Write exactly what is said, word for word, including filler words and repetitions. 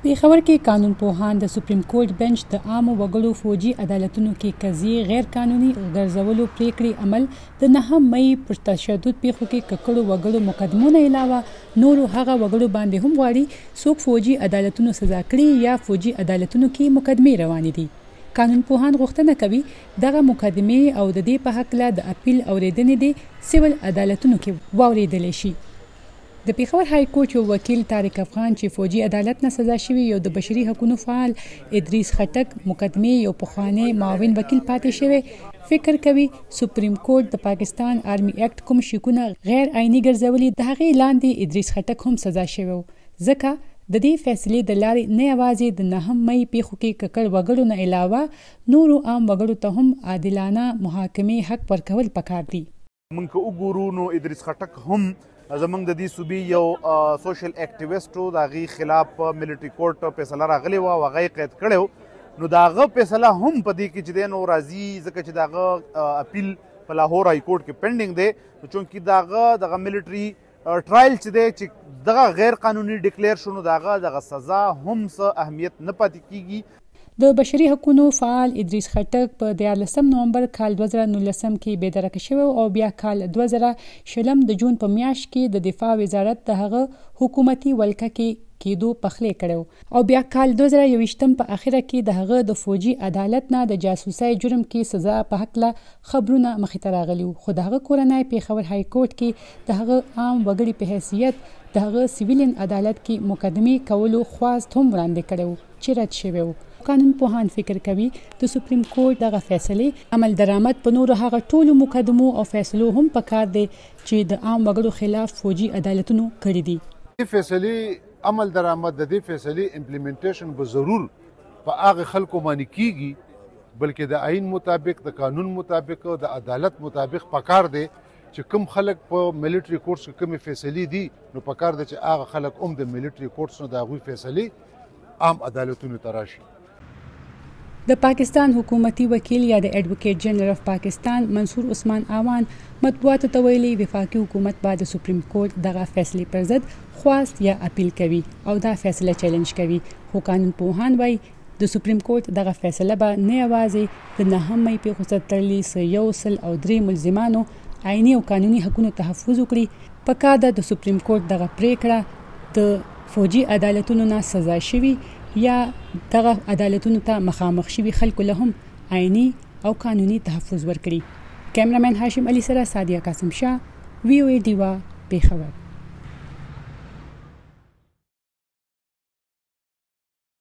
پېښور کې قانون پوهان د سپریم کورټ بنچ د عامو وګړو فوجي عدالتونو کې قضیې غیر قانوني ګرځولو پریکړې عمل د نهم مئی پر تشدد پیښو کې ککړو وګړو مقدمو نه علاوه نورو هغه وګړو باندې هم غواړي څوک فوجي عدالتونو سزا کړي یا فوجي عدالتونو کې مقدمې روانې دي. قانون پوهان غوښتنه کوي دغه مقدمې او د دې په هکله د اپیل اورېدنې د سیول عدالتونو کې واورېدلی شي. د پېښور های کورټ یو وکیل طارق افغان چې فوجي عدالت نه سزا شوي یو د بشري حقوقو فعال ادریس خټک مقدمې یو پخوانی معاون وکیل پاتې شوی فکر کوي سپریم کورټ د پاکستان آرمي اکټ کوم شکونه غیر آئیني ګرځولي د هغې لاندې ادریس خټک هم سزا شوی ځکه د دې فیصلې د لارې نه یوازې د نهم مئی پیښو کې ککړ وګړو نه علاوه نورو عام وګړو ته هم عادلانه محاکمې حق ورکول پکار دي. موږ که وګورو نو ادریس خټک هم زمونږ د دې صوبې یو سوشل اکټیویسټ و د هغې خلاف په ملټري کورټ فیصله راغلې وه او هغه یې قید کړی نو د هغه فیصله هم په دې کې چې دی نو راځي ځکه چې د هغه اپیل په لاهور های کورټ کې پینډینګ دی نو چونکې د هغه دغه ملټري ټرایل چې دی چې دغه غیر قانوني ډکلیر شو نو د هغه دغه سزا هم څه اهمیت نه پاتې کیږي. د بشري حقوقو فعال ادریس خټک په دیارلسم نومبر کال دوه زره نولسم کې بېدرکه شوی او بیا کال دوه زره شلم د جون په میاشت کې د دفاع وزارت د هغه حکومتي ولکه کې کېدو پخلی کړی او بیا کال دوه زره یوویشتم په اخره کې د هغه د فوجي عدالت نه د جاسوسۍ جرم کې سزا په هکله خبرونه مخې ته راغلي وو خو د هغه کورنۍ پېښور های کورټ کې د هغه عام وګړي په حیثیت د هغه سیویلین عدالت کې مقدمې کولو خواست هم وړاندې کړی و چې رد شوی و. قانون پوهان فکر کوي د سپریم کورټ دغه فیصلې عمل درآمد په نورو هغه ټولو مقدمو او فیصلو هم پکار دی چې د عام وګړو خلاف فوجي عدالتونو کړي دي. دې فیصلې عمل درآمد د دې فیصلې امپلیمنټیشن به ضرور په هغه خلکو باندې کیږي بلکې د آئین مطابق د قانون مطابق او د عدالت مطابق پکار دی چې کوم خلک په ملټري کورټس کې کومې فیصلې دي نو پکار دی چې هغه خلک هم د ملټري کورټس نه د هغوی فیصلې عام عدالتونو ته راشي. د پاکستان حکومتي وکیل یا د ایڈوکیټ جنرال اف پاکستان منصور عثمان آوان مطبوعاتو ته ویلي وفاقي حکومت به د سپریم کورټ دغه فیصلې پر ضد خواست یا اپیل کوي او دا فیصله چیلنج کوي خو قانون پوهان وایي د سپریم کورټ دغه فیصله به نه یوازې د نهم مئی پیښو سره تړلي یو سل او درې ملزمانو آئیني او قانوني حقونو تحفظ وکړي پکار ده د سپریم کورټ دغه پریکړه د فوجي عدالتونو نه سزا شوي یا دغه عدالتونو ته مخامخ شوي خلکو له هم آئیني او قانوني تحفظ ورکړي. کیمرامین هاشم علي سره سادیه قاسم شاه وی او ای ډیوا پېښور.